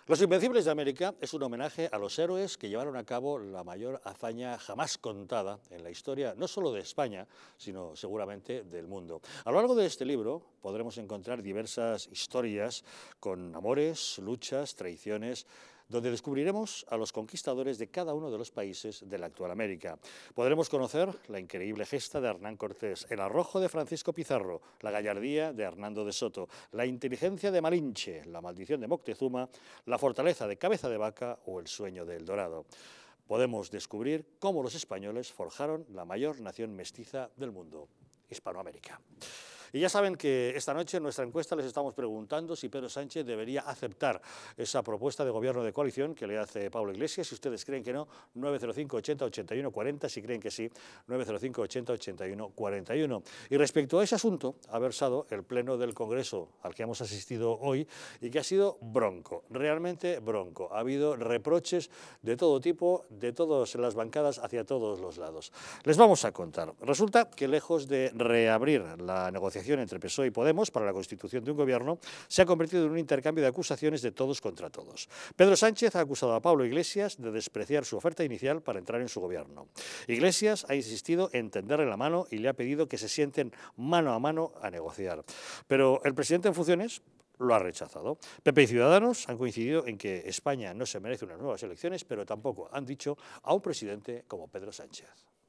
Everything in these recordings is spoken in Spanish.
Los Invencibles de América es un homenaje a los héroes que llevaron a cabo la mayor hazaña jamás contada en la historia, no solo de España, sino seguramente del mundo. A lo largo de este libro podremos encontrar diversas historias con amores, luchas, traiciones, donde descubriremos a los conquistadores de cada uno de los países de la actual América. Podremos conocer la increíble gesta de Hernán Cortés, el arrojo de Francisco Pizarro, la gallardía de Hernando de Soto, la inteligencia de Malinche, la maldición de Moctezuma, la fortaleza de Cabeza de Vaca o el sueño de El Dorado. Podemos descubrir cómo los españoles forjaron la mayor nación mestiza del mundo, Hispanoamérica. Y ya saben que esta noche en nuestra encuesta les estamos preguntando si Pedro Sánchez debería aceptar esa propuesta de gobierno de coalición que le hace Pablo Iglesias. Si ustedes creen que no, 905 80 81 40, si creen que sí, 905 80 81 41. Y respecto a ese asunto, ha versado el Pleno del Congreso al que hemos asistido hoy y que ha sido bronco, realmente bronco. Ha habido reproches de todo tipo, de todas las bancadas, hacia todos los lados. Les vamos a contar. Resulta que lejos de reabrir la negociación entre PSOE y Podemos para la constitución de un gobierno, se ha convertido en un intercambio de acusaciones de todos contra todos. Pedro Sánchez ha acusado a Pablo Iglesias de despreciar su oferta inicial para entrar en su gobierno. Iglesias ha insistido en tenderle la mano y le ha pedido que se sienten mano a mano a negociar. Pero el presidente en funciones lo ha rechazado. PP y Ciudadanos han coincidido en que España no se merece unas nuevas elecciones, pero tampoco han dicho a un presidente como Pedro Sánchez.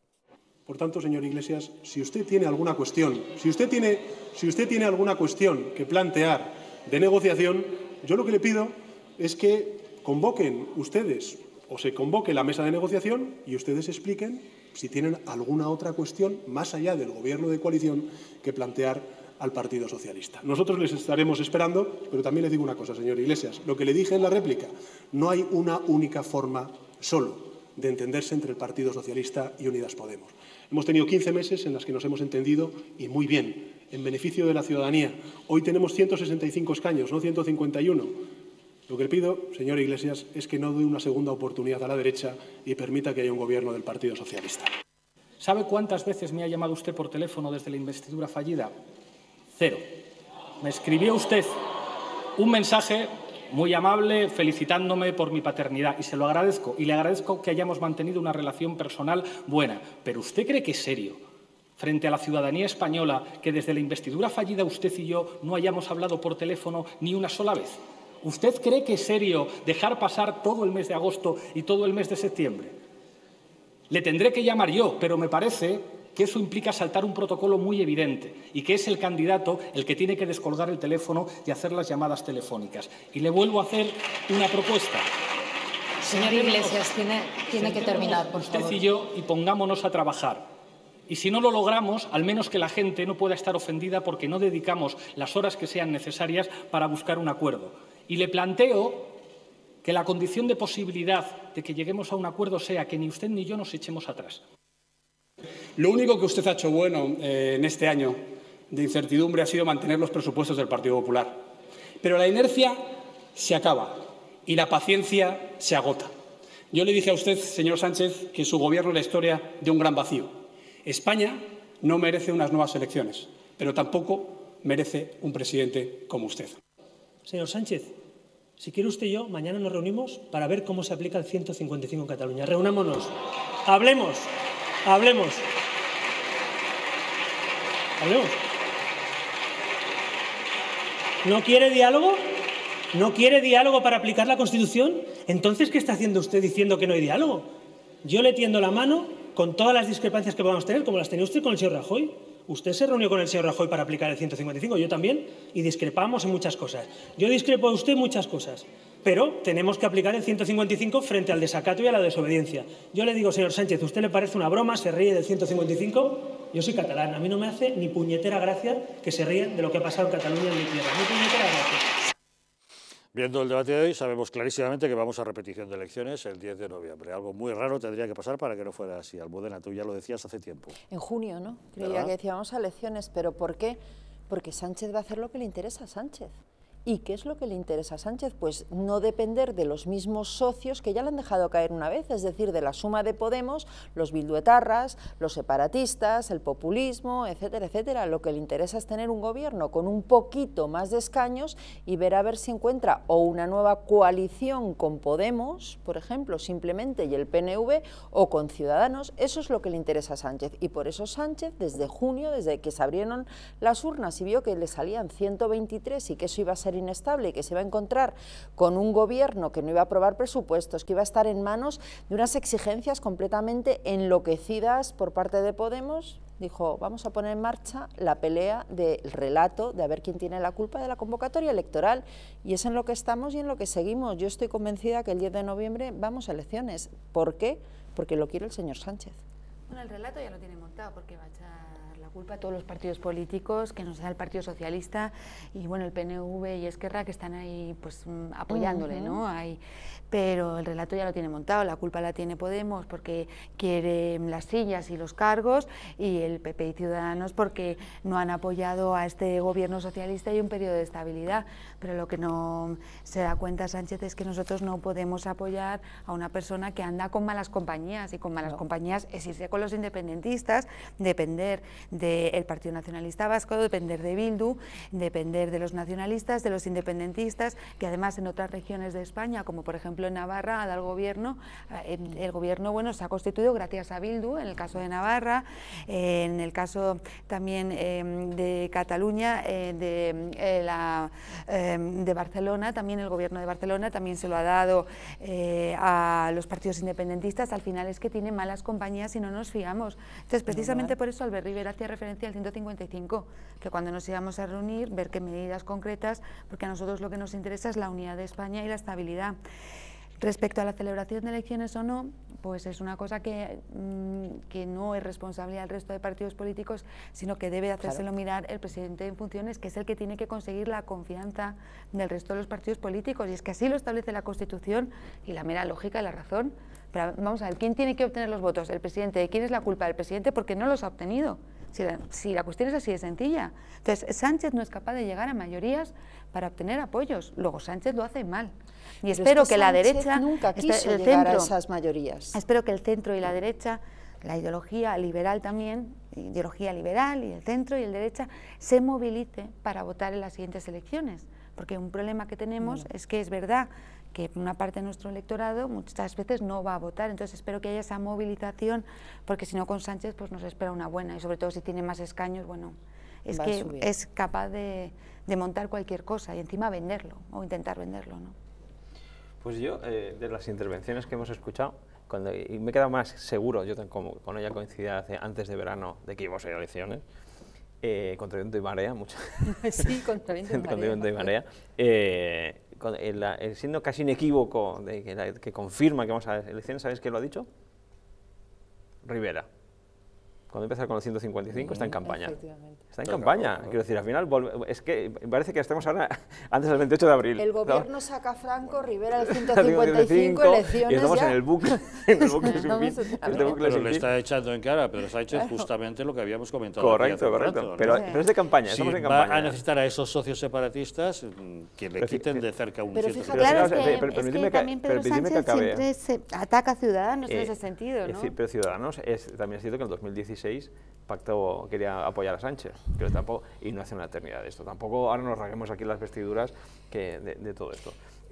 Por tanto, señor Iglesias, si usted tiene alguna cuestión, si usted tiene alguna cuestión que plantear de negociación, yo lo que le pido es que convoquen ustedes o se convoque la mesa de negociación y ustedes expliquen si tienen alguna otra cuestión más allá del gobierno de coalición que plantear al Partido Socialista. Nosotros les estaremos esperando, pero también le digo una cosa, señor Iglesias, lo que le dije en la réplica, no hay una única forma solo de entenderse entre el Partido Socialista y Unidas Podemos. Hemos tenido 15 meses en los que nos hemos entendido y muy bien, en beneficio de la ciudadanía. Hoy tenemos 165 escaños, no 151. Lo que le pido, señor Iglesias, es que no dé una segunda oportunidad a la derecha y permita que haya un gobierno del Partido Socialista. ¿Sabe cuántas veces me ha llamado usted por teléfono desde la investidura fallida? 0. Me escribió usted un mensaje muy amable, felicitándome por mi paternidad, y se lo agradezco, y le agradezco que hayamos mantenido una relación personal buena. Pero ¿usted cree que es serio, frente a la ciudadanía española, que desde la investidura fallida usted y yo no hayamos hablado por teléfono ni una sola vez? ¿Usted cree que es serio dejar pasar todo el mes de agosto y todo el mes de septiembre? Le tendré que llamar yo, pero me parece que eso implica saltar un protocolo muy evidente y que es el candidato el que tiene que descolgar el teléfono y hacer las llamadas telefónicas. Y le vuelvo a hacer una propuesta. Señor Iglesias, tiene que terminar, por favor. Usted y yo, y pongámonos a trabajar. Y si no lo logramos, al menos que la gente no pueda estar ofendida porque no dedicamos las horas que sean necesarias para buscar un acuerdo. Y le planteo que la condición de posibilidad de que lleguemos a un acuerdo sea que ni usted ni yo nos echemos atrás. Lo único que usted ha hecho bueno en este año de incertidumbre ha sido mantener los presupuestos del Partido Popular. Pero la inercia se acaba y la paciencia se agota. Yo le dije a usted, señor Sánchez, que su gobierno es la historia de un gran vacío. España no merece unas nuevas elecciones, pero tampoco merece un presidente como usted. Señor Sánchez, si quiere usted y yo, mañana nos reunimos para ver cómo se aplica el 155 en Cataluña. Reunámonos, hablemos. Hablemos. ¿No quiere diálogo? ¿No quiere diálogo para aplicar la Constitución? Entonces, ¿qué está haciendo usted diciendo que no hay diálogo? Yo le tiendo la mano con todas las discrepancias que podamos tener, como las tenía usted con el señor Rajoy. Usted se reunió con el señor Rajoy para aplicar el 155, yo también, y discrepamos en muchas cosas. Yo discrepo de usted en muchas cosas, pero tenemos que aplicar el 155 frente al desacato y a la desobediencia. Yo le digo, señor Sánchez, ¿usted le parece una broma? ¿Se ríe del 155? Yo soy catalán, a mí no me hace ni puñetera gracia que se ríen de lo que ha pasado en Cataluña en mi tierra. Ni puñetera gracia. Viendo el debate de hoy, sabemos clarísimamente que vamos a repetición de elecciones el 10 de noviembre. Algo muy raro tendría que pasar para que no fuera así. Almudena, tú ya lo decías hace tiempo. En junio, ¿no? Creía ¿verdad? que decíamos a elecciones, pero ¿por qué? Porque Sánchez va a hacer lo que le interesa a Sánchez. ¿Y qué es lo que le interesa a Sánchez? Pues no depender de los mismos socios que ya le han dejado caer una vez, es decir, de la suma de Podemos, los bilduetarras, los separatistas, el populismo, etcétera, etcétera. Lo que le interesa es tener un gobierno con un poquito más de escaños y ver a ver si encuentra o una nueva coalición con Podemos, por ejemplo, simplemente, y el PNV, o con Ciudadanos. Eso es lo que le interesa a Sánchez. Y por eso Sánchez, desde junio, desde que se abrieron las urnas y vio que le salían 123 y que eso iba a ser inestable y que se iba a encontrar con un gobierno que no iba a aprobar presupuestos, que iba a estar en manos de unas exigencias completamente enloquecidas por parte de Podemos, dijo, vamos a poner en marcha la pelea del relato de a ver quién tiene la culpa de la convocatoria electoral, y es en lo que estamos y en lo que seguimos. Yo estoy convencida que el 10 de noviembre vamos a elecciones. ¿Por qué? Porque lo quiere el señor Sánchez. Bueno, el relato ya lo tiene montado, porque va a echar la culpa a todos los partidos políticos, que no sea el Partido Socialista y bueno, el PNV y Esquerra, que están ahí pues apoyándole, ¿no? Ahí, pero el relato ya lo tiene montado. La culpa la tiene Podemos porque quiere las sillas y los cargos, y el PP y Ciudadanos porque no han apoyado a este gobierno socialista y un periodo de estabilidad. Pero lo que no se da cuenta Sánchez es que nosotros no podemos apoyar a una persona que anda con malas compañías, y con malas compañías es irse con los independentistas, depender del Partido Nacionalista Vasco, depender de Bildu, depender de los nacionalistas, de los independentistas, que además en otras regiones de España, como por ejemplo en Navarra, el gobierno bueno, se ha constituido gracias a Bildu, en el caso de Navarra, en el caso también de Cataluña, de Barcelona, también el gobierno de Barcelona también se lo ha dado a los partidos independentistas. Al final es que tiene malas compañías y no nos fiamos. Entonces, precisamente por eso Albert Rivera hacía referencia al 155, que cuando nos íbamos a reunir, ver qué medidas concretas, porque a nosotros lo que nos interesa es la unidad de España y la estabilidad. Respecto a la celebración de elecciones o no, pues es una cosa que no es responsabilidad del resto de partidos políticos, sino que debe hacérselo mirar el presidente en funciones, que es el que tiene que conseguir la confianza del resto de los partidos políticos, y es que así lo establece la Constitución y la mera lógica y la razón. Pero vamos a ver, ¿quién tiene que obtener los votos? El presidente. ¿De quién es la culpa? Del presidente, porque no los ha obtenido. Si la cuestión es así de sencilla. Entonces, Sánchez no es capaz de llegar a mayorías para obtener apoyos. Luego, Sánchez lo hace mal. Y espero que la derecha, nunca quiso llegar a esas mayorías. Espero que el centro y la derecha, la ideología liberal también, ideología liberal y el centro y el derecha, se movilice para votar en las siguientes elecciones. Porque un problema que tenemos es que es verdad que una parte de nuestro electorado muchas veces no va a votar. Entonces espero que haya esa movilización, porque si no, con Sánchez pues nos espera una buena, y sobre todo si tiene más escaños, bueno, es que es capaz de montar cualquier cosa y encima venderlo o intentar venderlo, ¿no? Pues yo, de las intervenciones que hemos escuchado, y me he quedado más seguro, yo como con ella coincidía antes de verano, de que íbamos a ir a elecciones, contra viento y marea, mucho. Sí, contra viento y marea. Siendo casi inequívoco de que confirma que vamos a elecciones, ¿sabéis quién lo ha dicho? Rivera. Cuando empezar con el 155 está en campaña. Está en campaña. Quiero decir, al final es que parece que estamos ahora antes del 28 de abril. El gobierno saca Franco, Rivera el 155, elecciones. Y estamos ya en el bucle. Pero le está echando en cara a Pedro Sánchez justamente lo que habíamos comentado. Correcto. Pero es de campaña. Si va a necesitar a esos socios separatistas que le quiten de cerca un Pero cierto... Claro, es que también Pedro Sánchez siempre se ataca a Ciudadanos en ese sentido, ¿no? Pero Ciudadanos también ha sido que en 2016 pactó, quería apoyar a Sánchez, pero tampoco, y no hace una eternidad de esto. Tampoco ahora nos rasguemos aquí las vestiduras de todo esto.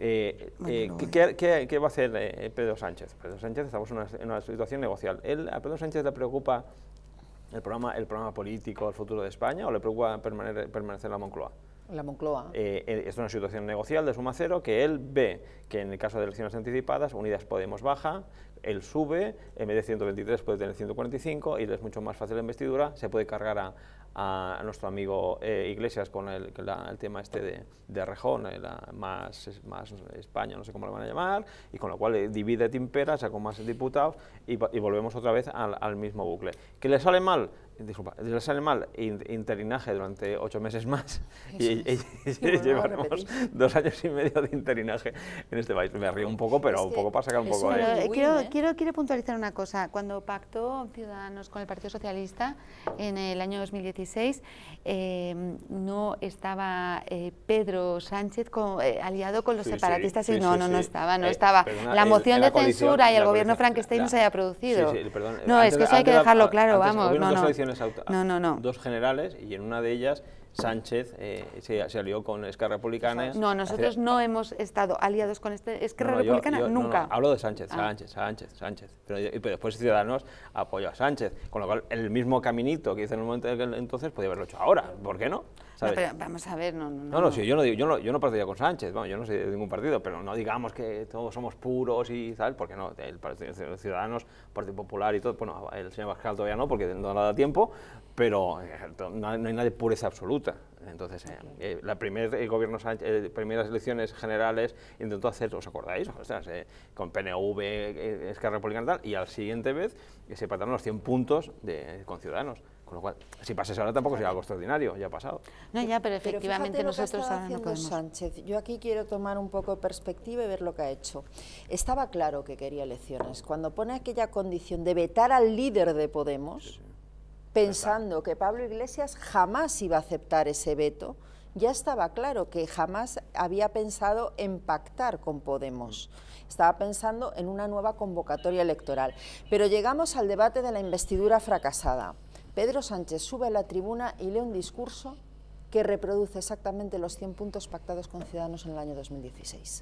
¿Qué va a hacer Pedro Sánchez? Pedro Sánchez, estamos en una situación negocial. ¿A Pedro Sánchez le preocupa el programa político, el futuro de España, o le preocupa permanecer en la Moncloa? La Moncloa. Es una situación negocial de suma cero, que él ve que en el caso de elecciones anticipadas, Unidas Podemos baja, él sube, en vez de 123 puede tener 145, y es mucho más fácil la investidura, se puede cargar a nuestro amigo Iglesias con el tema este de Rejón, más España, no sé cómo lo van a llamar, y con lo cual divide, timpera, saca más diputados y volvemos otra vez al mismo bucle. ¿Que le sale mal? disculpa, le sale mal interinaje durante 8 meses más y llevaremos 2 años y medio de interinaje en este país. Me río un poco, pero un poco para sacar un poco de... Quiero puntualizar una cosa. Cuando pactó Ciudadanos con el Partido Socialista en el año 2016, no estaba Pedro Sánchez aliado con los separatistas. No estaba. Perdona, la moción de censura y el gobierno Frankenstein no se había producido. Perdón, no, es que eso hay que dejarlo claro, vamos. No. 2 generales y en una de ellas Sánchez se alió con Esquerra Republicana. No, nosotros no hemos estado aliados con Esquerra Republicana nunca. Hablo de Sánchez. Pero después Ciudadanos apoyó a Sánchez, con lo cual el mismo caminito que hizo en el momento entonces podía haberlo hecho ahora. ¿Por qué no? ¿Sabes? No, pero vamos a ver, sí, yo no partiría con Sánchez, bueno, yo no soy de ningún partido, pero no digamos que todos somos puros y tal, porque no, el Partido Ciudadanos, Partido Popular y todo, bueno, el señor Abascal todavía no, porque no le da tiempo, pero no hay nada de pureza absoluta. Entonces, la primeras elecciones generales intentó hacer, ¿os acordáis? Con PNV, Esquerra Republicana y al siguiente vez se pactaron los 100 puntos con Ciudadanos. Con lo cual, si pasase ahora tampoco sería algo extraordinario, ya ha pasado. No, ya, pero efectivamente fíjate nosotros lo que ahora no podemos. Sánchez, yo aquí quiero tomar un poco de perspectiva y ver lo que ha hecho. Estaba claro que quería elecciones. Cuando pone aquella condición de vetar al líder de Podemos, pensando que Pablo Iglesias jamás iba a aceptar ese veto, ya estaba claro que jamás había pensado en pactar con Podemos. Estaba pensando en una nueva convocatoria electoral. Pero llegamos al debate de la investidura fracasada. Pedro Sánchez sube a la tribuna y lee un discurso que reproduce exactamente los 100 puntos pactados con Ciudadanos en el año 2016.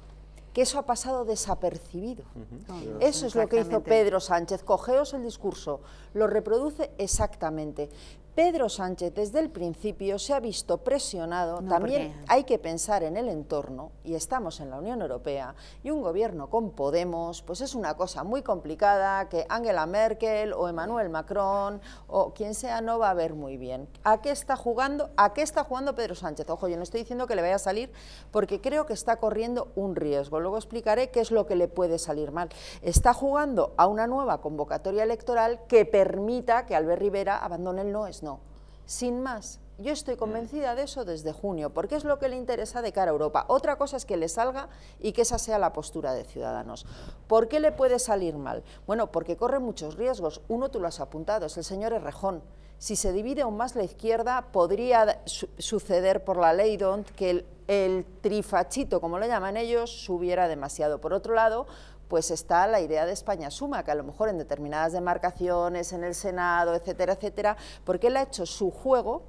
Que eso ha pasado desapercibido. Eso es lo que hizo Pedro Sánchez. Cogeos el discurso, lo reproduce exactamente. Pedro Sánchez desde el principio se ha visto presionado, también hay que pensar en el entorno, y estamos en la Unión Europea, y un gobierno con Podemos, pues es una cosa muy complicada que Angela Merkel o Emmanuel Macron o quien sea no va a ver muy bien. ¿A qué está jugando? ¿A qué está jugando Pedro Sánchez? Ojo, yo no estoy diciendo que le vaya a salir porque creo que está corriendo un riesgo, luego explicaré qué es lo que le puede salir mal. Está jugando a una nueva convocatoria electoral que permita que Albert Rivera abandone el no es no. Sin más, yo estoy convencida de eso desde junio, porque es lo que le interesa de cara a Europa. Otra cosa es que le salga y que esa sea la postura de Ciudadanos. ¿Por qué le puede salir mal? Bueno, porque corre muchos riesgos. Uno tú lo has apuntado, es el señor Errejón. Si se divide aún más la izquierda, podría suceder por la ley D'Hondt que el trifachito, como lo llaman ellos, subiera demasiado. Por otro lado, pues está la idea de España Suma, que a lo mejor en determinadas demarcaciones, en el Senado, etcétera, etcétera, porque él ha hecho su juego,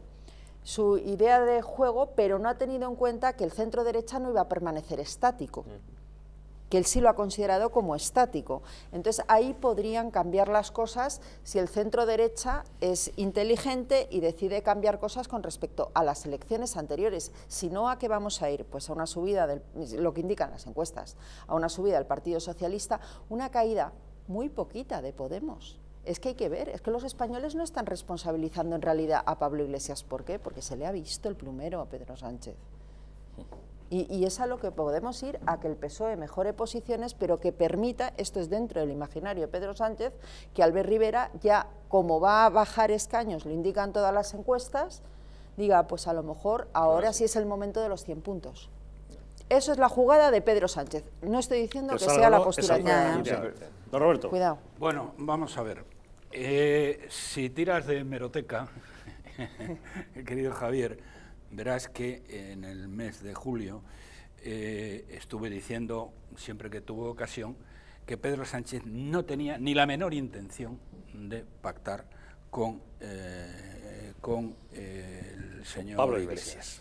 su idea de juego, pero no ha tenido en cuenta que el centro derecha no iba a permanecer estático, que él sí lo ha considerado como estático. Entonces ahí podrían cambiar las cosas si el centro derecha es inteligente y decide cambiar cosas con respecto a las elecciones anteriores. Si no, ¿a qué vamos a ir? Pues a una subida, lo que indican las encuestas, a una subida del Partido Socialista, una caída muy poquita de Podemos. Es que hay que ver, es que los españoles no están responsabilizando en realidad a Pablo Iglesias. ¿Por qué? Porque se le ha visto el plumero a Pedro Sánchez. Y es a lo que podemos ir, a que el PSOE mejore posiciones, pero que permita, esto es dentro del imaginario de Pedro Sánchez, que Albert Rivera ya, como va a bajar escaños, lo indican todas las encuestas, diga, pues a lo mejor ahora sí es el momento de los 100 puntos. Eso es la jugada de Pedro Sánchez. No estoy diciendo que sea la postura. Don Roberto. Cuidado. Bueno, vamos a ver. Si tiras de hemeroteca, querido Javier, verás que en el mes de julio estuve diciendo, siempre que tuvo ocasión, que Pedro Sánchez no tenía ni la menor intención de pactar con el señor Pablo Iglesias.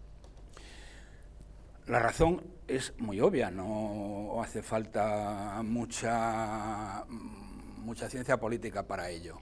La razón es muy obvia, no hace falta mucha ciencia política para ello.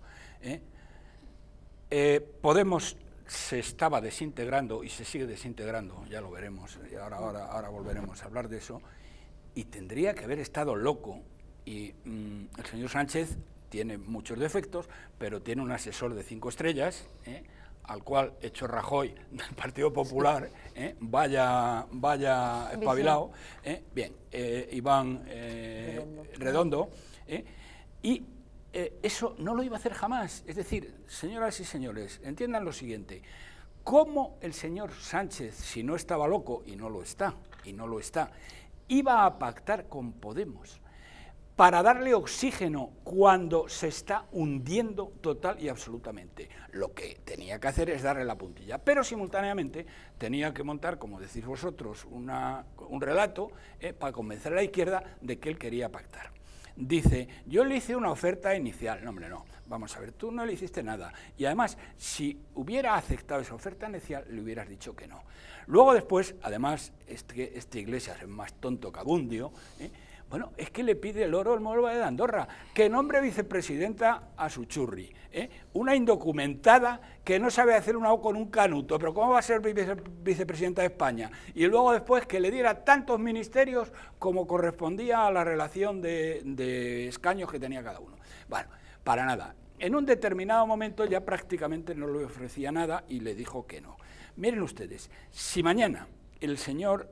Podemos se estaba desintegrando y se sigue desintegrando, ya lo veremos, y ahora volveremos a hablar de eso, y tendría que haber estado loco, y el señor Sánchez tiene muchos defectos, pero tiene un asesor de 5 estrellas, al cual hecho Rajoy del Partido Popular, vaya espabilado, bien, Iván Redondo, y eso no lo iba a hacer jamás. Es decir, señoras y señores, entiendan lo siguiente. ¿Cómo el señor Sánchez, si no estaba loco, y no lo está, iba a pactar con Podemos para darle oxígeno cuando se está hundiendo total y absolutamente? Lo que tenía que hacer es darle la puntilla, pero simultáneamente tenía que montar, como decís vosotros, un relato para convencer a la izquierda de que él quería pactar. Dice, yo le hice una oferta inicial. No, hombre, no. Vamos a ver, tú no le hiciste nada. Y además, si hubiera aceptado esa oferta inicial, le hubieras dicho que no. Luego después, además, este Iglesias es más tonto que Abundio, bueno, es que le pide el oro al Moro de Andorra, que nombre vicepresidenta a su churri, una indocumentada que no sabe hacer una O con un canuto, pero ¿cómo va a ser vicepresidenta de España? Y luego después que le diera tantos ministerios como correspondía a la relación de escaños que tenía cada uno. Bueno, para nada. En un determinado momento ya prácticamente no le ofrecía nada y le dijo que no. Miren ustedes, si mañana el señor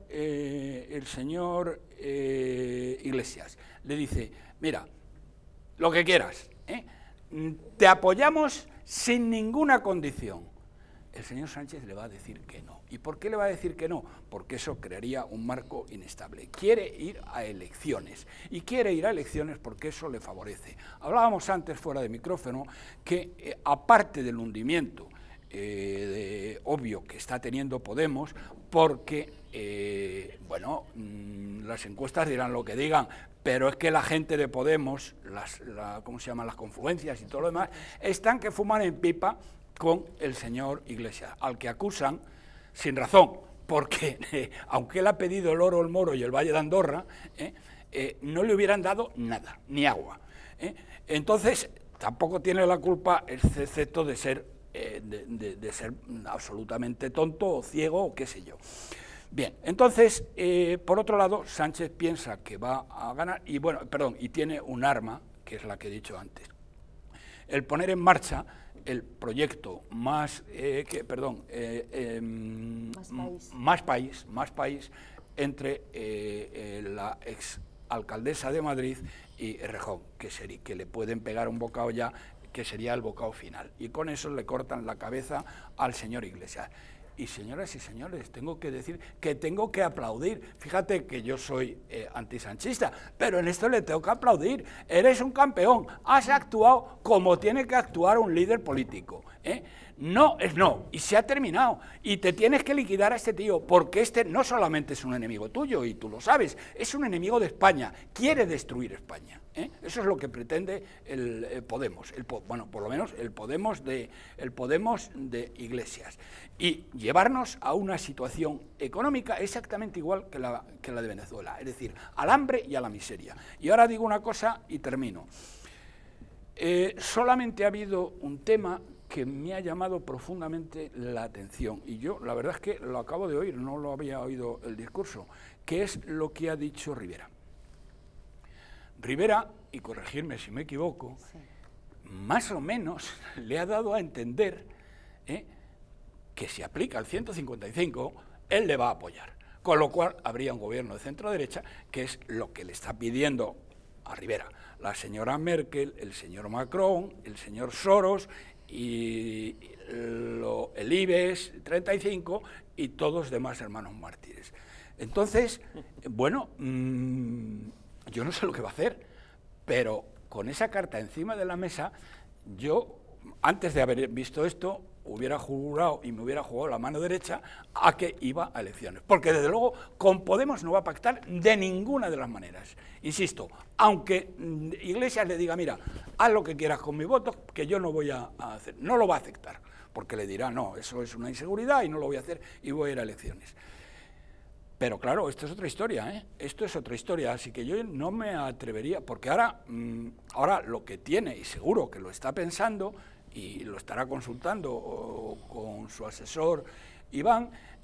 Iglesias le dice, mira, lo que quieras, te apoyamos sin ninguna condición, el señor Sánchez le va a decir que no. ¿Y por qué le va a decir que no? Porque eso crearía un marco inestable. Quiere ir a elecciones, y quiere ir a elecciones porque eso le favorece. Hablábamos antes, fuera de micrófono, que aparte del hundimiento obvio que está teniendo Podemos, porque, bueno, las encuestas dirán lo que digan, pero es que la gente de Podemos, ¿cómo se llaman? Las confluencias y todo lo demás, están que fuman en pipa con el señor Iglesias, al que acusan sin razón, porque aunque él ha pedido el oro, el Moro y el Valle de Andorra, no le hubieran dado nada, ni agua. Entonces, tampoco tiene la culpa, excepto de ser absolutamente tonto o ciego o qué sé yo. Bien, entonces, por otro lado, Sánchez piensa que va a ganar, y bueno, perdón, y tiene un arma, que es la que he dicho antes. El poner en marcha el proyecto más país entre la exalcaldesa de Madrid y Errejón, que le pueden pegar un bocado ya, que sería el bocado final, y con eso le cortan la cabeza al señor Iglesias. Y señoras y señores, tengo que decir que tengo que aplaudir. Fíjate que yo soy antisanchista, pero en esto le tengo que aplaudir. Eres un campeón, has actuado como tiene que actuar un líder político. No es no, y se ha terminado. Y te tienes que liquidar a este tío, porque este no solamente es un enemigo tuyo, y tú lo sabes, es un enemigo de España, quiere destruir España. Eso es lo que pretende el Podemos, bueno, por lo menos el Podemos de Iglesias, y llevarnos a una situación económica exactamente igual que la de Venezuela, es decir, al hambre y a la miseria. Y ahora digo una cosa y termino. Solamente ha habido un tema que me ha llamado profundamente la atención, y yo la verdad es que lo acabo de oír, no lo había oído el discurso, que es lo que ha dicho Rivera. Rivera, y corregirme si me equivoco, sí, más o menos le ha dado a entender que si aplica el 155, él le va a apoyar, con lo cual habría un gobierno de centro-derecha, que es lo que le está pidiendo a Rivera la señora Merkel, el señor Macron, el señor Soros, y el IBEX 35 y todos los demás hermanos mártires. Entonces, bueno, yo no sé lo que va a hacer, pero con esa carta encima de la mesa, yo, antes de haber visto esto, hubiera jurado y me hubiera jugado la mano derecha a que iba a elecciones. Porque, desde luego, con Podemos no va a pactar de ninguna de las maneras. Insisto, aunque Iglesias le diga, mira, haz lo que quieras con mi voto, que yo no voy a hacer, no lo va a aceptar, porque le dirá, no, eso es una inseguridad y no lo voy a hacer y voy a ir a elecciones. Pero claro, esto es otra historia, esto es otra historia, así que yo no me atrevería, porque ahora lo que tiene, y seguro que lo está pensando, y lo estará consultando con su asesor Iván,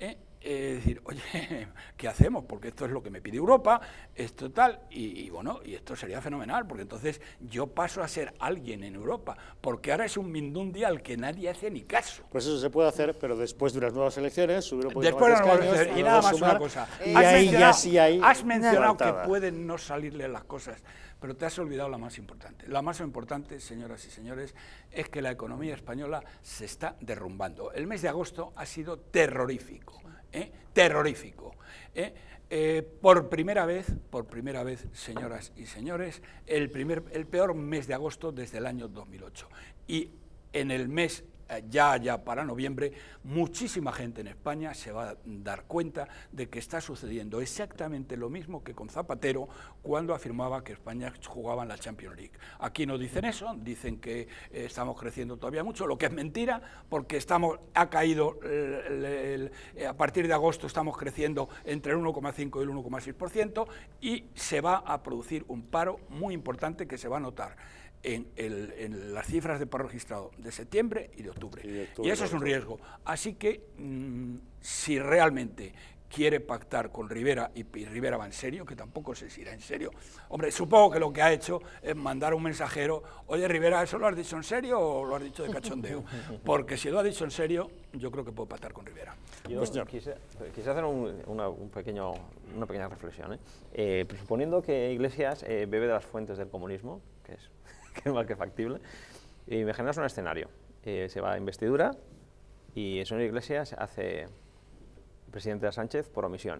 decir, oye, ¿qué hacemos? Porque esto es lo que me pide Europa, esto tal, y bueno, y esto sería fenomenal, porque entonces yo paso a ser alguien en Europa, porque ahora es un Mindundi al que nadie hace ni caso. Pues eso se puede hacer, pero después de unas nuevas elecciones, subir un poquito Después más de de las escaños, elecciones, y nada más sumar, una cosa. y ahí ya sí hay Has mencionado que coartada. pueden no salirle las cosas, pero te has olvidado la más importante. La más importante, señoras y señores, es que la economía española se está derrumbando. El mes de agosto ha sido terrorífico, terrorífico. Por primera vez, señoras y señores, el peor mes de agosto desde el año 2008. Y en el mes ya para noviembre, muchísima gente en España se va a dar cuenta de que está sucediendo exactamente lo mismo que con Zapatero cuando afirmaba que España jugaba en la Champions League. Aquí no dicen eso, dicen que estamos creciendo todavía mucho, lo que es mentira, porque ha caído, a partir de agosto estamos creciendo entre el 1,5 y el 1,6% y se va a producir un paro muy importante que se va a notar en las cifras de paro registrado de septiembre y de octubre. Y eso es un riesgo. Así que si realmente quiere pactar con Rivera, y Rivera va en serio, que tampoco sé si irá en serio, hombre, supongo que lo que ha hecho es mandar un mensajero, oye Rivera, ¿eso lo has dicho en serio o lo has dicho de cachondeo? Porque si lo ha dicho en serio, yo creo que puedo pactar con Rivera. Yo quise hacer una pequeña reflexión. Presuponiendo que Iglesias bebe de las fuentes del comunismo, que es más que factible, y me generas un escenario. Se va a investidura y el señor Iglesias hace presidente de Sánchez por omisión.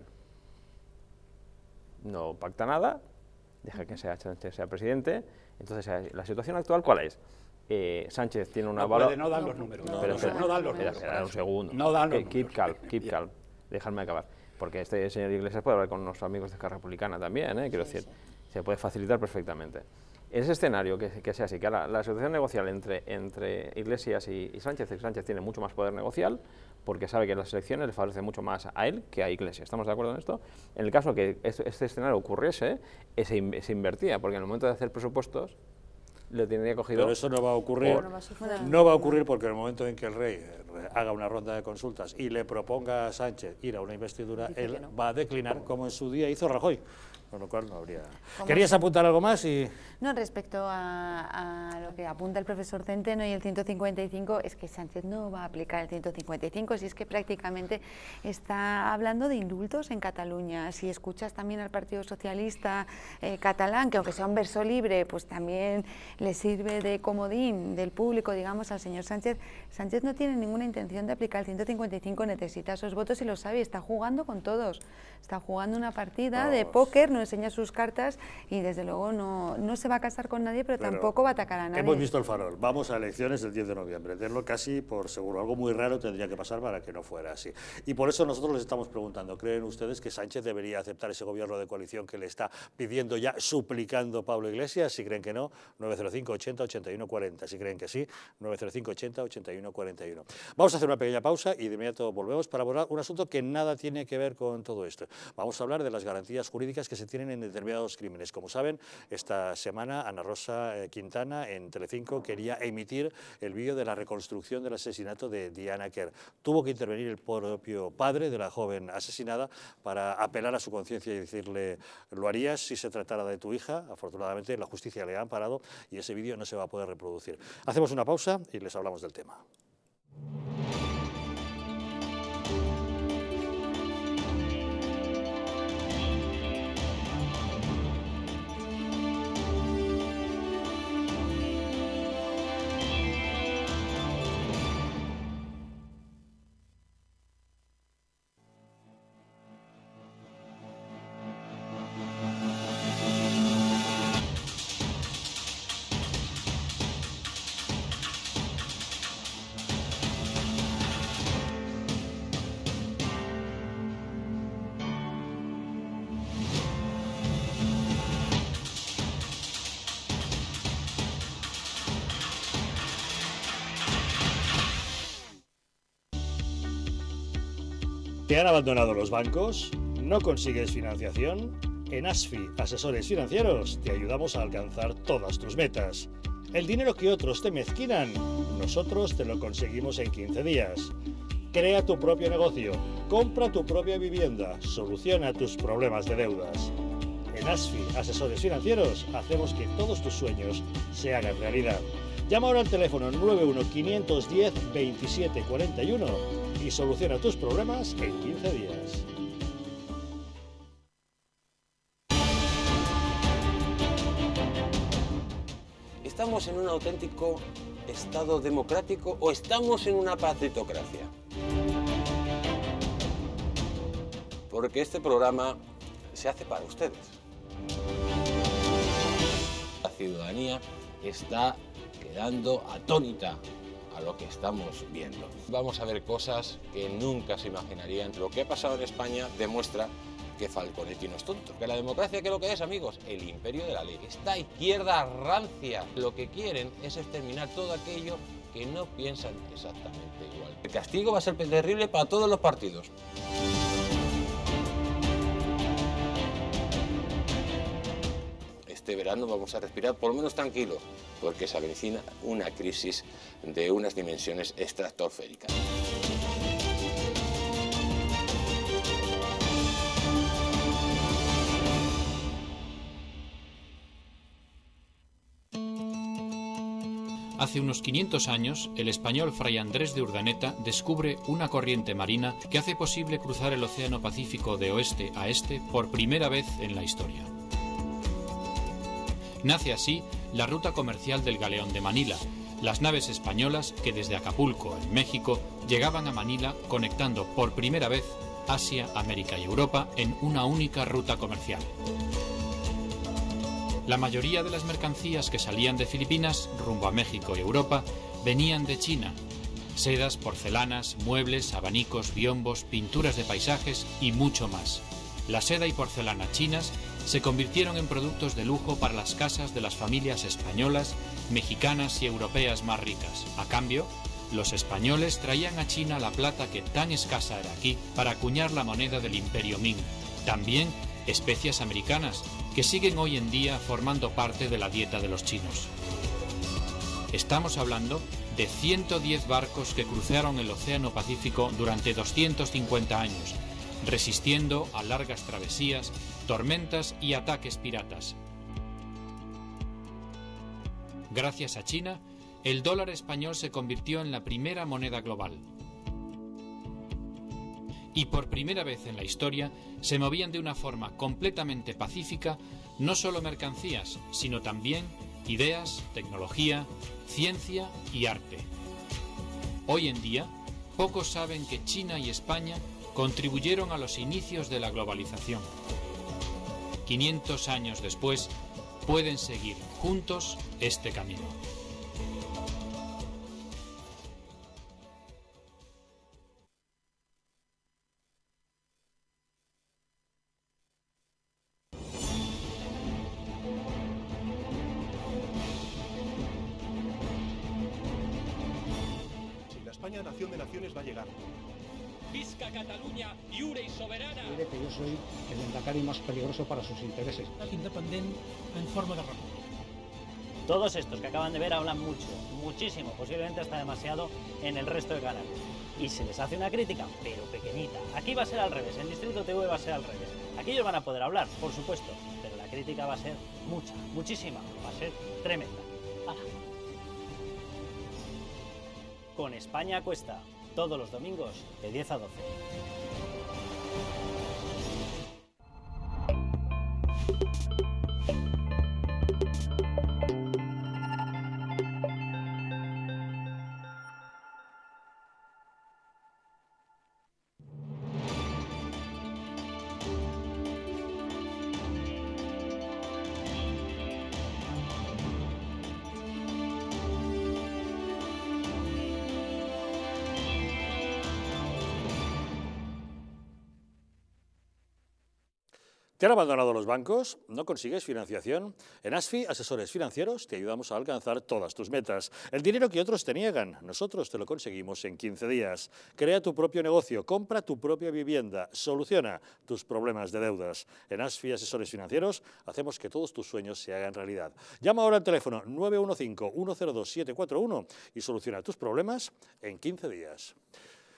No pacta nada, deja que Sánchez sea presidente. Entonces, ¿la situación actual cuál es? Sánchez tiene una valoración... No dan los números. No dan los números. Espera un segundo. No dan los keep calm. Dejadme acabar. Porque este señor Iglesias puede hablar con unos amigos de Esquerra Republicana también, quiero decir, se puede facilitar perfectamente. En ese escenario que sea así, que la situación negocial entre Iglesias y Sánchez tiene mucho más poder negocial, porque sabe que las elecciones le favorecen mucho más a él que a Iglesias. ¿Estamos de acuerdo en esto? En el caso que este escenario ocurriese, se invertía, porque en el momento de hacer presupuestos, le tendría cogido... Pero eso no va a ocurrir, no va a ocurrir porque en el momento en que el rey haga una ronda de consultas y le proponga a Sánchez ir a una investidura, él va a declinar, como en su día hizo Rajoy. Con lo cual no habría... ¿Querías apuntar algo más? No, respecto a lo que apunta el profesor Centeno y el 155, es que Sánchez no va a aplicar el 155, si es que prácticamente está hablando de indultos en Cataluña. Si escuchas también al Partido Socialista catalán, que aunque sea un verso libre, pues también le sirve de comodín del público, digamos, al señor Sánchez. Sánchez no tiene ninguna intención de aplicar el 155, necesita esos votos y lo sabe, está jugando con todos. Está jugando una partida de póker, no enseña sus cartas y desde luego no se va a casar con nadie, pero tampoco va a atacar a nadie. Hemos visto el farol, vamos a elecciones el 10 de noviembre, tenlo casi por seguro, algo muy raro tendría que pasar para que no fuera así. Y por eso nosotros les estamos preguntando, ¿creen ustedes que Sánchez debería aceptar ese gobierno de coalición que le está pidiendo ya, suplicando Pablo Iglesias? Si creen que no, 905 80 81 40, si creen que sí, 905 80 81 41. Vamos a hacer una pequeña pausa y de inmediato volvemos para abordar un asunto que nada tiene que ver con todo esto. Vamos a hablar de las garantías jurídicas que se tienen en determinados crímenes. Como saben, esta semana Ana Rosa Quintana en Telecinco quería emitir el vídeo de la reconstrucción del asesinato de Diana Quer. Tuvo que intervenir el propio padre de la joven asesinada para apelar a su conciencia y decirle, lo harías si se tratara de tu hija. Afortunadamente la justicia le ha amparado y ese vídeo no se va a poder reproducir. Hacemos una pausa y les hablamos del tema. ¿Te han abandonado los bancos? ¿No consigues financiación? En ASFI, Asesores Financieros, te ayudamos a alcanzar todas tus metas. El dinero que otros te mezquinan, nosotros te lo conseguimos en 15 días. Crea tu propio negocio, compra tu propia vivienda, soluciona tus problemas de deudas. En ASFI, Asesores Financieros, hacemos que todos tus sueños se hagan realidad. Llama ahora al teléfono 91-510-2741 y soluciona tus problemas en 15 días. ¿Estamos en un auténtico Estado democrático o estamos en una partitocracia? Porque este programa se hace para ustedes. La ciudadanía está quedando atónita a lo que estamos viendo. Vamos a ver cosas que nunca se imaginarían. Lo que ha pasado en España demuestra que Falconetti no es tonto. Que la democracia, ¿qué es lo que es, amigos? El imperio de la ley. Esta izquierda rancia lo que quieren es exterminar todo aquello que no piensan exactamente igual. El castigo va a ser terrible para todos los partidos. Este verano vamos a respirar por lo menos tranquilo, porque se avecina una crisis de unas dimensiones estratosféricas. Hace unos 500 años, el español Fray Andrés de Urdaneta descubre una corriente marina que hace posible cruzar el Océano Pacífico de oeste a este por primera vez en la historia. Nace así la ruta comercial del Galeón de Manila, las naves españolas que desde Acapulco, en México, llegaban a Manila conectando por primera vez Asia, América y Europa en una única ruta comercial. La mayoría de las mercancías que salían de Filipinas rumbo a México y Europa venían de China. Sedas, porcelanas, muebles, abanicos, biombos, pinturas de paisajes y mucho más. La seda y porcelana chinas se convirtieron en productos de lujo para las casas de las familias españolas, mexicanas y europeas más ricas. A cambio, los españoles traían a China la plata que tan escasa era aquí para acuñar la moneda del Imperio Ming. También especias americanas que siguen hoy en día formando parte de la dieta de los chinos. Estamos hablando de 110 barcos que cruzaron el Océano Pacífico durante 250 años, resistiendo a largas travesías, tormentas y ataques piratas. Gracias a China, el dólar español se convirtió en la primera moneda global. Y por primera vez en la historia se movían de una forma completamente pacífica no solo mercancías, sino también ideas, tecnología, ciencia y arte. Hoy en día, pocos saben que China y España contribuyeron a los inicios de la globalización. 500 años después, pueden seguir juntos este camino. España, nación de naciones, va a llegar. Visca Catalunya, lliure i soberana. Diré que yo soy el endacari más peligroso para sus intereses. Independiente en forma de república. Todos estos que acaban de ver hablan mucho, muchísimo, posiblemente hasta demasiado en el resto de canales. Y se les hace una crítica, pero pequeñita. Aquí va a ser al revés, en Distrito TV va a ser al revés. Aquí ellos van a poder hablar, por supuesto, pero la crítica va a ser mucha, muchísima, va a ser tremenda. ¡Hala! Con España a Cuesta, todos los domingos de 10 a 12. ¿Te han abandonado los bancos? ¿No consigues financiación? En ASFI, Asesores Financieros, te ayudamos a alcanzar todas tus metas. El dinero que otros te niegan, nosotros te lo conseguimos en 15 días. Crea tu propio negocio, compra tu propia vivienda, soluciona tus problemas de deudas. En ASFI, Asesores Financieros, hacemos que todos tus sueños se hagan realidad. Llama ahora al teléfono 915-102-741 y soluciona tus problemas en 15 días.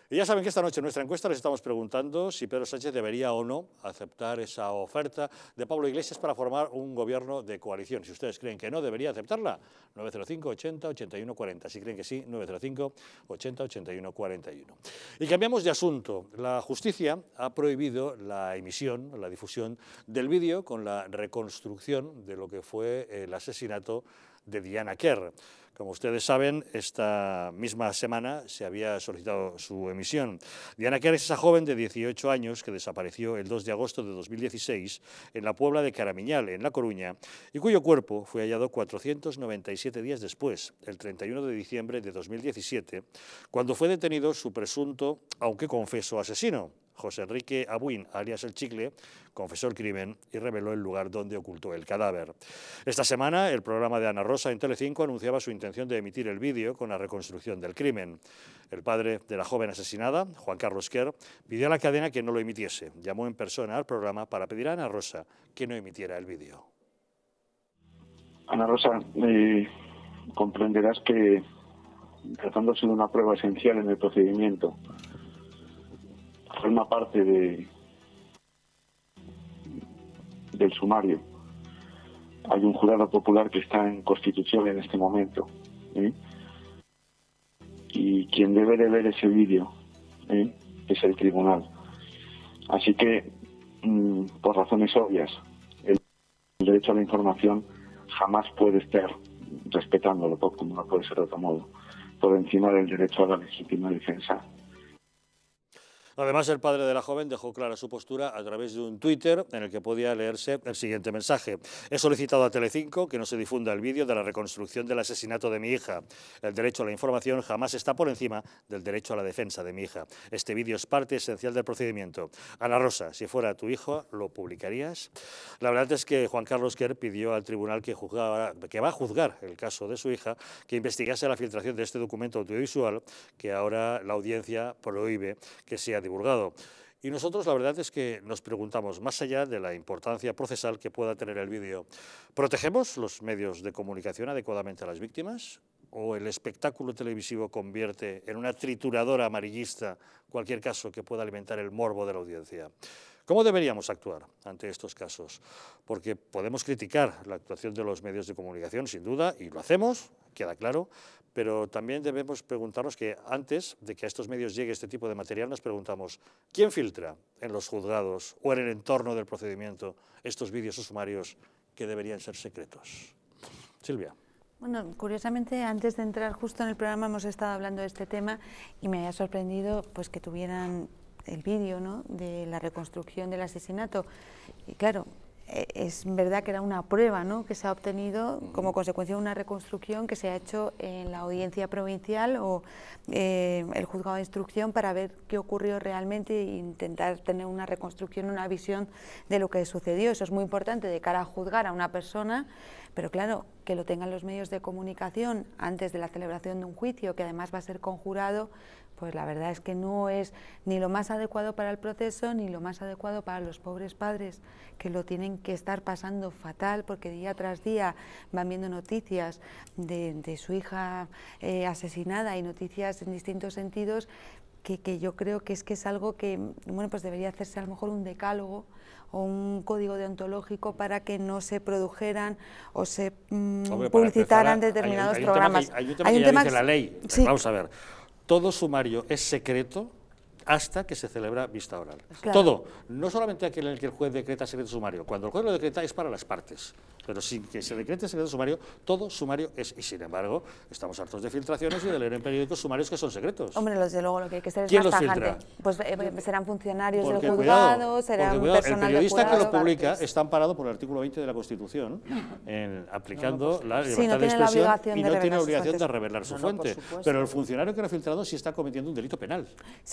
Y ya saben que esta noche en nuestra encuesta les estamos preguntando si Pedro Sánchez debería o no aceptar esa oferta de Pablo Iglesias para formar un gobierno de coalición. Si ustedes creen que no, debería aceptarla. 905 80 81 40. Si creen que sí, 905 80 81 41. Y cambiamos de asunto. La justicia ha prohibido la emisión, la difusión del vídeo con la reconstrucción de lo que fue el asesinato de Diana Quer. Como ustedes saben, esta misma semana se había solicitado su emisión. Diana Quer es esa joven de 18 años que desapareció el 2 de agosto de 2016 en la Puebla de Caramiñal, en La Coruña, y cuyo cuerpo fue hallado 497 días después, el 31 de diciembre de 2017, cuando fue detenido su presunto, aunque confeso, asesino. José Enrique Abuin, alias El Chicle, confesó el crimen y reveló el lugar donde ocultó el cadáver. Esta semana, el programa de Ana Rosa en Telecinco anunciaba su intención de emitir el vídeo con la reconstrucción del crimen. El padre de la joven asesinada, Juan Carlos Quer, pidió a la cadena que no lo emitiese. Llamó en persona al programa para pedir a Ana Rosa que no emitiera el vídeo. Ana Rosa, comprenderás que, tratándose de una prueba esencial en el procedimiento, forma parte del sumario. Hay un jurado popular que está en constitución en este momento, y quien debe de ver ese vídeo es el tribunal. Así que, por razones obvias, el derecho a la información jamás puede estar, respetándolo, como no puede ser de otro modo, por encima del derecho a la legítima defensa. Además, el padre de la joven dejó clara su postura a través de un Twitter en el que podía leerse el siguiente mensaje. He solicitado a Telecinco que no se difunda el vídeo de la reconstrucción del asesinato de mi hija. El derecho a la información jamás está por encima del derecho a la defensa de mi hija. Este vídeo es parte esencial del procedimiento. Ana Rosa, si fuera tu hijo, ¿lo publicarías? La verdad es que Juan Carlos Quer pidió al tribunal que va a juzgar el caso de su hija, que investigase la filtración de este documento audiovisual que ahora la audiencia prohíbe que sea divulgado. Y nosotros la verdad es que nos preguntamos, más allá de la importancia procesal que pueda tener el vídeo, ¿protegemos los medios de comunicación adecuadamente a las víctimas? ¿O el espectáculo televisivo convierte en una trituradora amarillista cualquier caso que pueda alimentar el morbo de la audiencia? ¿Cómo deberíamos actuar ante estos casos? Porque podemos criticar la actuación de los medios de comunicación, sin duda, y lo hacemos, queda claro, pero también debemos preguntarnos que antes de que a estos medios llegue este tipo de material, nos preguntamos, ¿quién filtra en los juzgados o en el entorno del procedimiento estos vídeos o sumarios que deberían ser secretos? Silvia. Bueno, curiosamente, antes de entrar justo en el programa hemos estado hablando de este tema y me ha sorprendido pues que tuvieran el vídeo, ¿no?, de la reconstrucción del asesinato. Y claro, es verdad que era una prueba, ¿no?, que se ha obtenido como consecuencia de una reconstrucción que se ha hecho en la audiencia provincial o el juzgado de instrucción para ver qué ocurrió realmente e intentar tener una reconstrucción, una visión de lo que sucedió. Eso es muy importante de cara a juzgar a una persona, pero claro, que lo tengan los medios de comunicación antes de la celebración de un juicio, que además va a ser conjurado, pues la verdad es que no es ni lo más adecuado para el proceso ni lo más adecuado para los pobres padres que lo tienen que estar pasando fatal porque día tras día van viendo noticias de su hija asesinada y noticias en distintos sentidos que yo creo que es algo que, bueno, pues debería hacerse a lo mejor un decálogo o un código deontológico para que no se produjeran o se publicitaran determinados programas. Hay un tema que ya dice la ley. Sí. Vamos a ver. Todo sumario es secreto hasta que se celebra vista oral. Claro. Todo, no solamente aquel en el que el juez decreta secreto sumario, cuando el juez lo decreta es para las partes, pero sin que se decrete secreto sumario, todo sumario es, y sin embargo, estamos hartos de filtraciones y de leer en periódicos sumarios que son secretos. Hombre, desde luego lo que hay que ser es ¿quién más los tajante. filtra? Pues serán funcionarios porque, del juzgado, cuidado, serán el personal periodista del que lo jurado, publica partes. está amparado por el artículo 20 de la Constitución, aplicando la libertad sí, no de expresión y no tiene la obligación de revelar su fuente, por supuesto. pero el funcionario que lo ha filtrado sí está cometiendo un delito penal. Sí, porque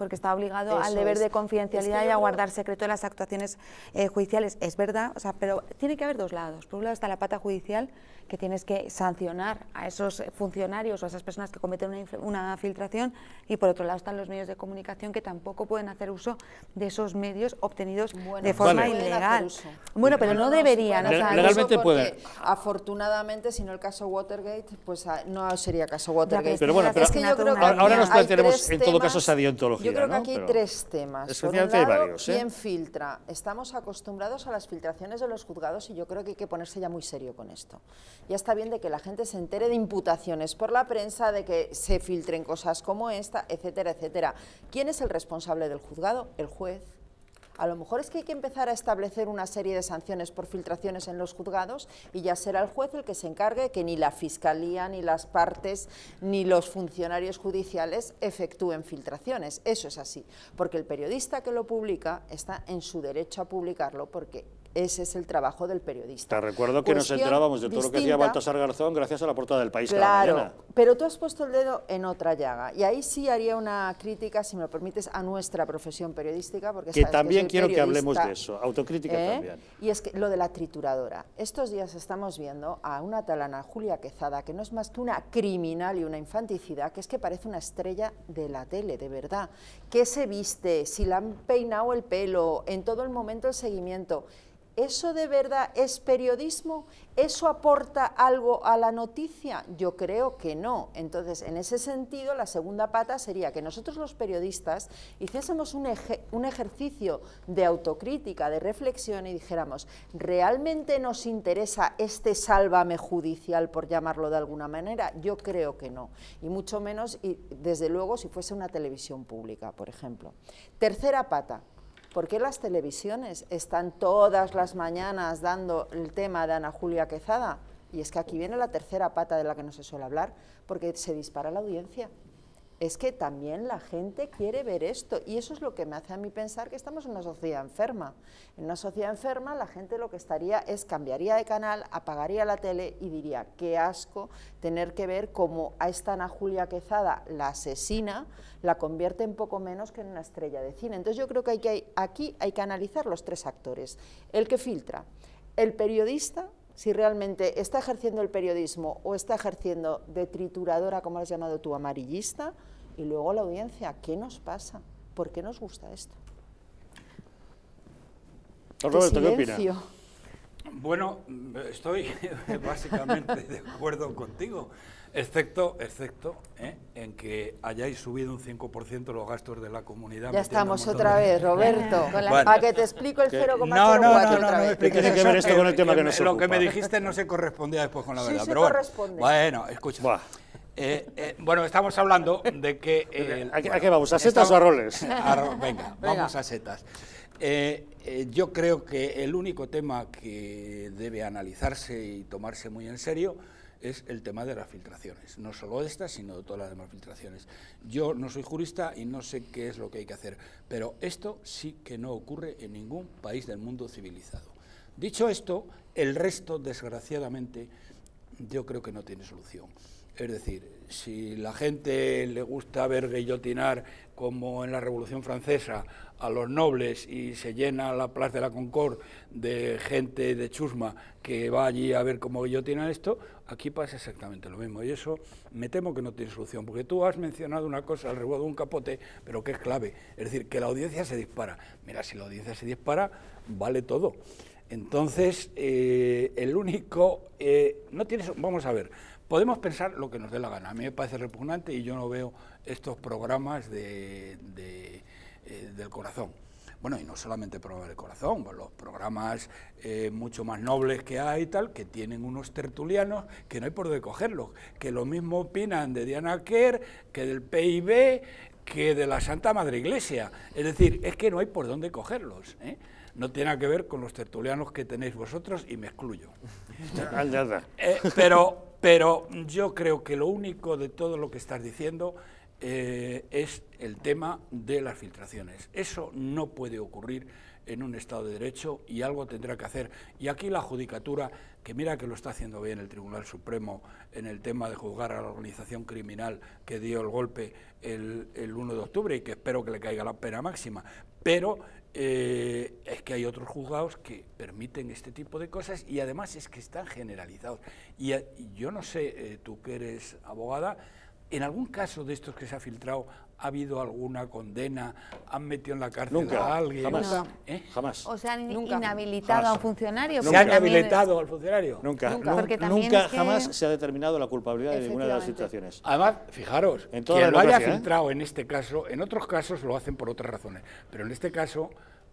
porque está obligado al Eso deber es. de confidencialidad Es que y a yo guardar secreto de las actuaciones judiciales. Es verdad, o sea, pero tiene que haber dos lados. Por un lado está la pata judicial, que tienes que sancionar a esos funcionarios o a esas personas que cometen una filtración, y por otro lado están los medios de comunicación, que tampoco pueden hacer uso de esos medios obtenidos de forma ilegal. Bueno, pero no deberían. O sea, legalmente pueden. Afortunadamente, si no el caso Watergate, pues no sería caso Watergate. Pero bueno, es que yo creo que ahora nos hay plantearemos tres en todo temas. caso esa deontología. Yo creo que ¿no? aquí hay Pero tres temas. especialmente Por un lado, hay varios. ¿quién filtra? Estamos acostumbrados a las filtraciones de los juzgados y yo creo que hay que ponerse ya muy serio con esto. Ya está bien de que la gente se entere de imputaciones por la prensa, de que se filtren cosas como esta, etcétera, etcétera. ¿Quién es el responsable del juzgado? El juez. A lo mejor es que hay que empezar a establecer una serie de sanciones por filtraciones en los juzgados y ya será el juez el que se encargue que ni la Fiscalía, ni las partes, ni los funcionarios judiciales efectúen filtraciones. Eso es así, porque el periodista que lo publica está en su derecho a publicarlo, porque ese es el trabajo del periodista. Te recuerdo que nos enterábamos de todo lo que hacía Baltasar Garzón gracias a la portada del País cada mañana. Pero tú has puesto el dedo en otra llaga, y ahí sí haría una crítica, si me lo permites, a nuestra profesión periodística, porque Que sabes también que soy quiero que hablemos periodista, de eso, autocrítica también. Y es que lo de la trituradora. Estos días estamos viendo a una tal Ana Julia Quezada, que no es más que una criminal y una infanticida, que es que parece una estrella de la tele, de verdad. ¿Qué se viste? Si le han peinado el pelo, en todo el momento el seguimiento. ¿Eso de verdad es periodismo? ¿Eso aporta algo a la noticia? Yo creo que no. Entonces, en ese sentido, la segunda pata sería que nosotros los periodistas hiciésemos un ejercicio de autocrítica, de reflexión, y dijéramos, ¿realmente nos interesa este sálvame judicial, por llamarlo de alguna manera? Yo creo que no. Y mucho menos, y desde luego, si fuese una televisión pública, por ejemplo. Tercera pata. ¿Por qué las televisiones están todas las mañanas dando el tema de Ana Julia Quezada? Y es que aquí viene la tercera pata de la que no se suele hablar, porque se dispara la audiencia. Es que también la gente quiere ver esto, y eso es lo que me hace a mí pensar que estamos en una sociedad enferma. En una sociedad enferma la gente lo que estaría es cambiaría de canal, apagaría la tele y diría, qué asco tener que ver cómo a esta Ana Julia Quezada, la asesina, la convierte en poco menos que en una estrella de cine. Entonces yo creo que aquí hay que analizar los tres actores. El que filtra, el periodista, si realmente está ejerciendo el periodismo o está ejerciendo de trituradora, como has llamado tú, amarillista, y luego la audiencia. ¿Qué nos pasa? ¿Por qué nos gusta esto? Roberto, ¿qué opina? Bueno, estoy básicamente de acuerdo contigo, excepto en que hayáis subido un 5% los gastos de la comunidad. Ya estamos otra vez, Roberto. Bueno. A que te explico el 0,04 No, vez. ¿Qué tiene que ver esto con el tema que nos ocupa? Lo que me dijiste no se correspondía después con la verdad. Sí, pero se corresponde. Bueno, escucha. Bueno, estamos hablando de que... ¿A qué vamos? ¿A setas o a roles? Venga, vamos a setas. Yo creo que el único tema que debe analizarse y tomarse muy en serio es el tema de las filtraciones, no solo estas, sino de todas las demás filtraciones. Yo no soy jurista y no sé qué es lo que hay que hacer, pero esto sí que no ocurre en ningún país del mundo civilizado. Dicho esto, el resto, desgraciadamente, yo creo que no tiene solución. Es decir, si la gente le gusta ver guillotinar, como en la Revolución Francesa, a los nobles, y se llena la Plaza de la Concorde de gente de chusma que va allí a ver cómo guillotinan esto, aquí pasa exactamente lo mismo, y eso me temo que no tiene solución, porque tú has mencionado una cosa, el revuelo de un capote, pero que es clave, es decir, que la audiencia se dispara. Mira, si la audiencia se dispara, vale todo. Entonces, el único... no tienes, vamos a ver, podemos pensar lo que nos dé la gana. A mí me parece repugnante y yo no veo estos programas del corazón. Bueno, y no solamente programas del corazón, pues los programas mucho más nobles que hay y tal, que tienen unos tertulianos que no hay por dónde cogerlos, que lo mismo opinan de Diana Quer, que del PIB, que de la Santa Madre Iglesia. Es decir, es que no hay por dónde cogerlos, ¿eh? No tiene nada que ver con los tertulianos que tenéis vosotros, y me excluyo. Pero yo creo que lo único de todo lo que estás diciendo es el tema de las filtraciones. Eso no puede ocurrir en un Estado de Derecho y algo tendrá que hacer. Y aquí la Judicatura, que mira que lo está haciendo bien el Tribunal Supremo en el tema de juzgar a la organización criminal que dio el golpe el 1 de octubre y que espero que le caiga la pena máxima, pero es que hay otros juzgados que permiten este tipo de cosas y además es que están generalizados. Y yo no sé, tú que eres abogada, ¿en algún caso de estos que se ha filtrado ha habido alguna condena? ¿Han metido en la cárcel a alguien? Jamás. No. Jamás. O sea, han Nunca. inhabilitado a un funcionario. ¿Se han inhabilitado al funcionario? Nunca. Porque también Nunca es que... jamás se ha determinado la culpabilidad de ninguna de las situaciones. Además, fijaros, En toda que la lo haya democracia, filtrado en este caso, en otros casos lo hacen por otras razones, pero en este caso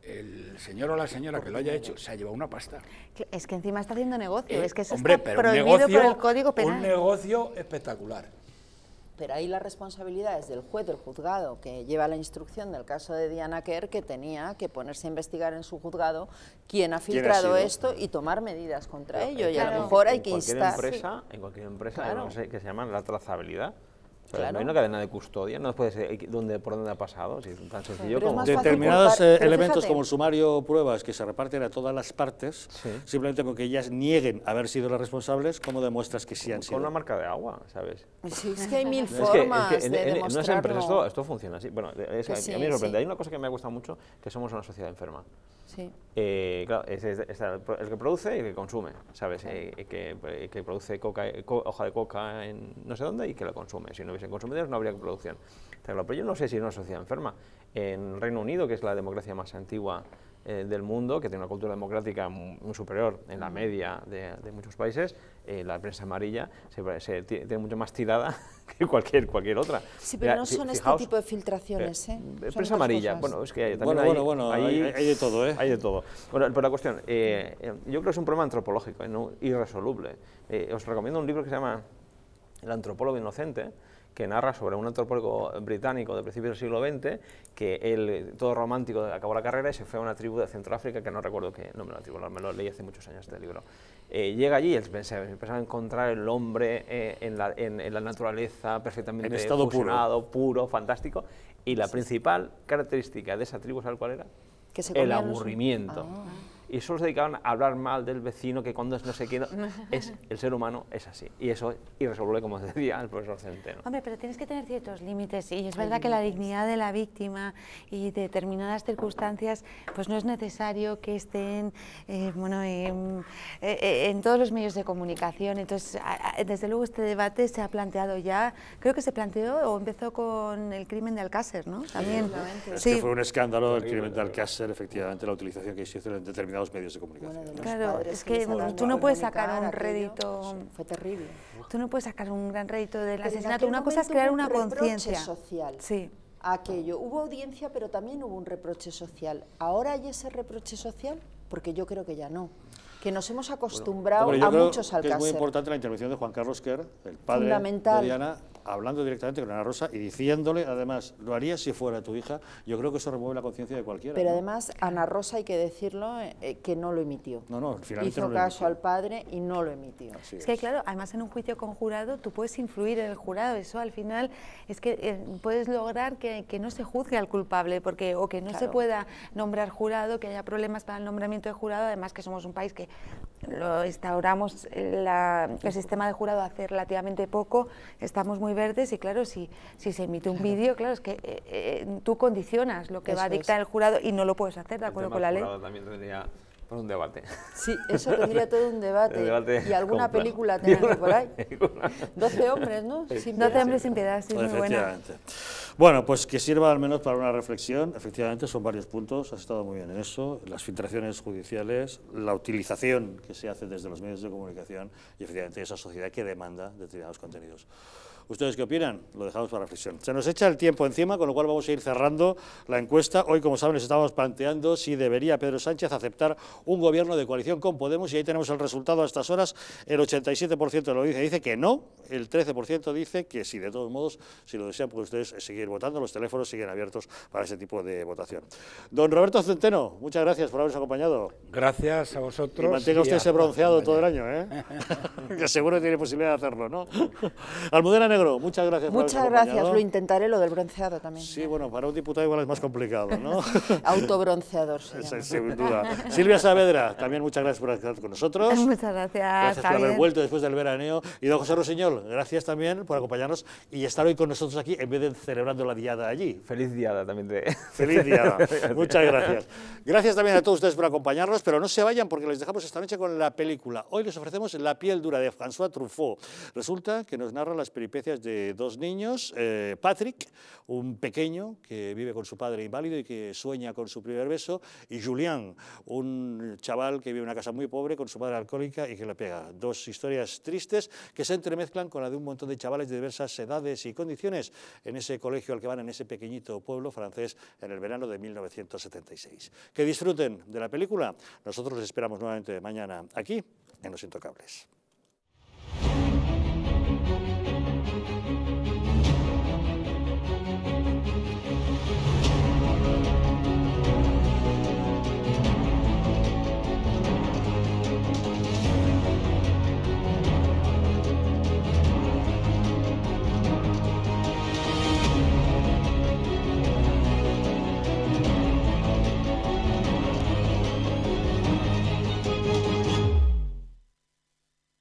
el señor o la señora que lo haya hecho se ha llevado una pasta. Es que encima está haciendo negocio, es que eso Hombre, está pero prohibido por el Código un Penal. negocio espectacular. Pero ahí la responsabilidad es del juez, del juzgado, que lleva la instrucción del caso de Diana Quer, que tenía que ponerse a investigar en su juzgado quién ha filtrado esto y tomar medidas contra ello. Y a lo mejor hay que instar... En cualquier empresa hay Claro. una cosa que se llama la trazabilidad. O sea, Claro. no hay una cadena de custodia, no puede ser por dónde ha pasado, si es tan sencillo como... Determinados elementos como el sumario pruebas que se reparten a todas las partes, simplemente con que ellas nieguen haber sido las responsables, ¿cómo demuestras que sí han sido? Con una marca de agua, ¿sabes? Sí, es que hay mil Es formas que de en unas empresas demostrarlo. esto funciona así. Bueno, Que a mí me sorprende. Hay una cosa que me ha gustado mucho, que somos una sociedad enferma. Sí. Claro, es el que produce y el que consume, ¿sabes? Que produce hoja de coca en no sé dónde y que la consume. Si no hubiesen consumidores no habría producción. Pero yo no sé si es una sociedad enferma. En Reino Unido, que es la democracia más antigua del mundo, que tiene una cultura democrática muy superior en la media de muchos países, la prensa amarilla tiene mucho más tirada que cualquier otra. Sí, pero no son este tipo de filtraciones, ¿eh? Prensa amarilla, bueno, es que también hay de todo, ¿eh? Hay de todo. Bueno, pero la cuestión, yo creo que es un problema antropológico, irresoluble. Os recomiendo un libro que se llama El antropólogo inocente, que narra sobre un antropólogo británico de principios del siglo XX, que él, todo romántico, acabó la carrera y se fue a una tribu de Centroáfrica, que no recuerdo qué nombre de la tribu, me lo leí hace muchos años este libro. Llega allí y empezaba a encontrar el hombre en la naturaleza, perfectamente en estado fusionado, puro, fantástico, y la principal característica de esa tribu, ¿sabes cuál era? Que se el comían aburrimiento. Y solo se dedicaban a hablar mal del vecino, que cuando es no sé quién, el ser humano es así. Y eso es irresoluble, como decía el profesor Centeno. Hombre, pero tienes que tener ciertos límites y es verdad que la dignidad de la víctima y determinadas circunstancias, pues no es necesario que estén en todos los medios de comunicación. Entonces, desde luego este debate se ha planteado ya, creo que se planteó o empezó con el crimen de Alcácer, ¿no? También. Es que fue un escándalo el crimen de Alcácer, efectivamente, la utilización que se hizo en determinados medios de comunicación. Claro, es que tú no puedes sacar un rédito. Fue terrible. Tú no puedes sacar un gran rédito del Pero asesinato. Una cosa es crear una conciencia social. Sí. Aquello. Hubo audiencia, pero también hubo un reproche social. ¿Ahora hay ese reproche social? Porque yo creo que ya no. Que nos hemos acostumbrado a muchos Alcácer. Es muy importante la intervención de Juan Carlos Quer, el padre de Diana, hablando directamente con Ana Rosa y diciéndole, además, lo harías si fuera tu hija. Yo creo que eso remueve la conciencia de cualquiera. Pero ¿no? además, Ana Rosa, hay que decirlo, que no lo emitió. No, finalmente hizo no lo caso al padre y no lo emitió. Es que claro, además en un juicio con jurado tú puedes influir en el jurado. Eso al final es que puedes lograr que no se juzgue al culpable, o que no se pueda nombrar jurado, que haya problemas para el nombramiento de jurado. Además que somos un país que lo instauramos el sistema de jurado hace relativamente poco, estamos muy verdes y claro, si se emite un vídeo, claro, es que tú condicionas lo que va a dictar el jurado y no lo puedes hacer de acuerdo con la ley. El también tendría por un debate. Sí, eso tendría todo un debate. Y alguna película tendría por ahí. 12 hombres, ¿no? 12 hombres sin piedad, sí, muy buena. Bueno, pues que sirva al menos para una reflexión. Efectivamente, son varios puntos, has estado muy bien en eso. Las filtraciones judiciales, la utilización que se hace desde los medios de comunicación y efectivamente esa sociedad que demanda determinados contenidos. ¿Ustedes qué opinan? Lo dejamos para reflexión. Se nos echa el tiempo encima, con lo cual vamos a ir cerrando la encuesta. Hoy, como saben, les estamos planteando si debería Pedro Sánchez aceptar un gobierno de coalición con Podemos, y ahí tenemos el resultado a estas horas. El 87% lo dice que no, el 13% dice que sí. De todos modos, si lo desean, pueden ustedes seguir votando, los teléfonos siguen abiertos para ese tipo de votación. Don Roberto Centeno, muchas gracias por habernos acompañado. Gracias a vosotros. Y mantenga usted ese bronceado todo el año, ¿eh? Que seguro tiene posibilidad de hacerlo, ¿no? Almudena Montenegro, muchas gracias por Muchas gracias, lo intentaré, lo del bronceado también. Sí, bueno, para un diputado igual es más complicado, ¿no? Autobronceador se llama. Sin duda. Silvia Saavedra, también muchas gracias por estar con nosotros. Muchas gracias, Gracias por haber vuelto después del veraneo. Y don José Rossinyol, gracias también por acompañarnos y estar hoy con nosotros aquí en vez de celebrando la diada allí. Feliz diada también de... Feliz diada. Muchas gracias. Gracias también a todos ustedes por acompañarnos, pero no se vayan porque les dejamos esta noche con la película. Hoy les ofrecemos La piel dura de François Truffaut. Resulta que nos narra las peripecias de dos niños, Patrick, un pequeño que vive con su padre inválido y que sueña con su primer beso, y Julien, un chaval que vive en una casa muy pobre con su madre alcohólica y que le pega. Dos historias tristes que se entremezclan con la de un montón de chavales de diversas edades y condiciones en ese colegio al que van en ese pequeñito pueblo francés en el verano de 1976. Que disfruten de la película. Nosotros les esperamos nuevamente mañana aquí en Los Intocables.